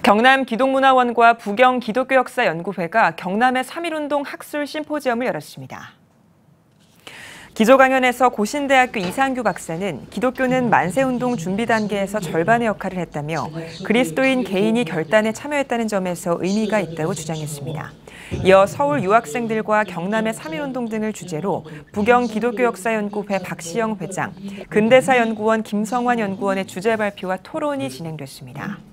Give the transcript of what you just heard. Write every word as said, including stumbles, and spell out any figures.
경남 기독문화원과 부경 기독교역사연구회가 경남의 삼일운동 학술 심포지엄을 열었습니다. 기조 강연에서 고신대학교 이상규 박사는 기독교는 만세운동 준비 단계에서 절반의 역할을 했다며 그리스도인 개인이 결단에 참여했다는 점에서 의미가 있다고 주장했습니다. 이어 서울 유학생들과 경남의 삼일운동 등을 주제로 부경 기독교역사연구회 박시영 회장, 근대사연구원 김성환 연구원의 주제 발표와 토론이 진행됐습니다.